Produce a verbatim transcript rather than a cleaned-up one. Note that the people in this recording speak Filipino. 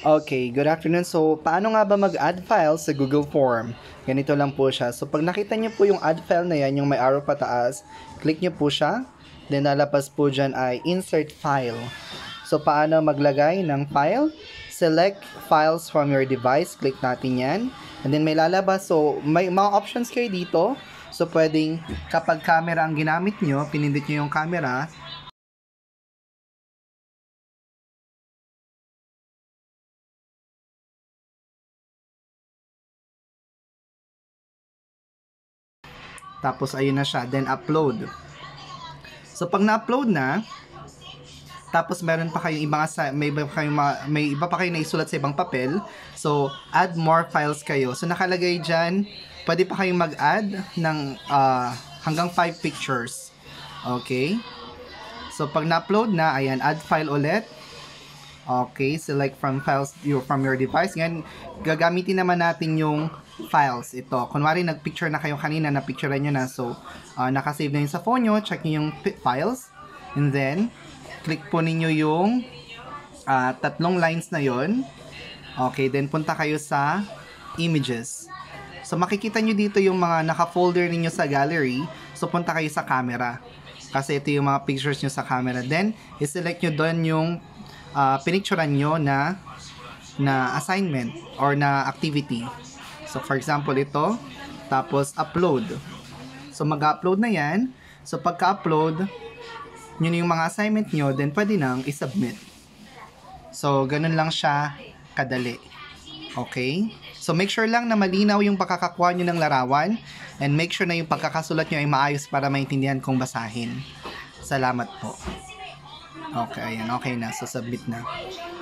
Okay, good afternoon. So, paano nga ba mag-add file sa Google Form? Ganito lang po siya. So, pag nakita niyo po yung add file na yan, yung may arrow pataas, click niyo po siya. Then, lalabas po dyan ay insert file. So, paano maglagay ng file? Select files from your device. Click natin yan. And then, may lalabas. So, may mga options kayo dito. So, pwedeng kapag camera ang ginamit nyo, pinindot nyo yung camera, tapos ayun na siya, then upload. So pag na-upload na, tapos meron pa kayong ibang may iba pa kayong may iba pa kayong naisulat sa ibang papel. So add more files kayo. So nakalagay diyan, pwede pa kayong mag-add ng uh, hanggang five pictures. Okay? So pag na-upload na, ayan, add file ulit. Okay, select from files your from your device. Ngayon, gagamitin naman natin yung files. Ito, kunwari nag-picture na kayo kanina, na-picturean nyo na. So, uh, nakasave na yun sa phone nyo. Check nyo yung files. And then, click po ninyo yung uh, tatlong lines na yon. Okay, then punta kayo sa images. So, makikita nyo dito yung mga naka-folder ninyo sa gallery. So, punta kayo sa camera. Kasi ito yung mga pictures nyo sa camera. Then, i-select nyo doon yung uh, pinicturean nyo na na assignment or na activity. So, for example, ito. Tapos, upload. So, mag-upload na yan. So, pagka-upload, yun yung mga assignment nyo, then pwede nang i-submit. So, ganun lang siya kadali. Okay? So, make sure lang na malinaw yung pagkakakuha nyo ng larawan and make sure na yung pagkakasulat nyo ay maayos para maintindihan kong basahin. Salamat po. Okay, ayan. Okay na. So, submit na.